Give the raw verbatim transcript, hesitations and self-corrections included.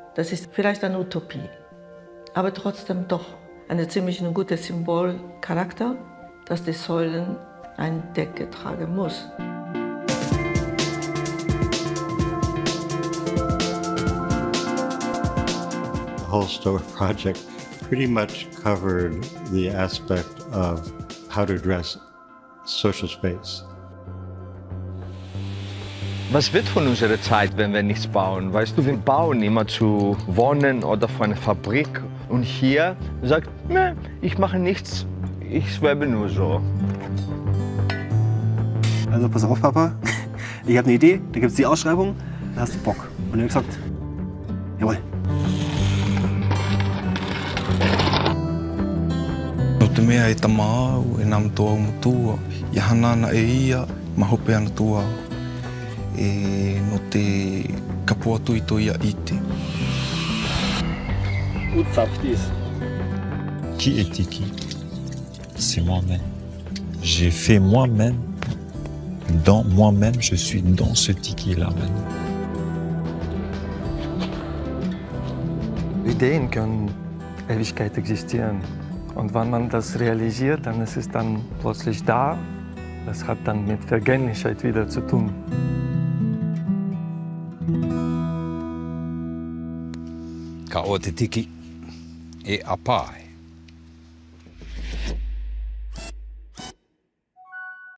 Das ist vielleicht eine Utopie, aber trotzdem doch ein ziemlich ein guter Symbolcharakter, dass die Säulen eine Decke tragen muss. The whole Stowe project pretty much covered the aspect of how to address social space. Was wird von unserer Zeit, wenn wir nichts bauen? Weißt du, wir bauen immer zu Wohnen oder für eine Fabrik. Und hier sagt, ne, ich mache nichts, ich schwebe nur so. Also pass auf, Papa, ich habe eine Idee, da gibt es die Ausschreibung, da hast du Bock. Und er hat gesagt, jawohl. No te mea e tamau e nam toa mutua, i hanana e ia, mahope ana tua. Et no te kapua tui tui a ite. Où zapft dies? Qui est Tiki? C'est moi-même. J'ai fait moi-même. Dans moi-même, je suis dans ce Tiki-là maintenant. Ideen können Ewigkeit existieren. Und wenn man das realisiert, dann ist es dann plötzlich da. Das hat dann mit Vergänglichkeit wieder zu tun. Ka o te tiki e apae.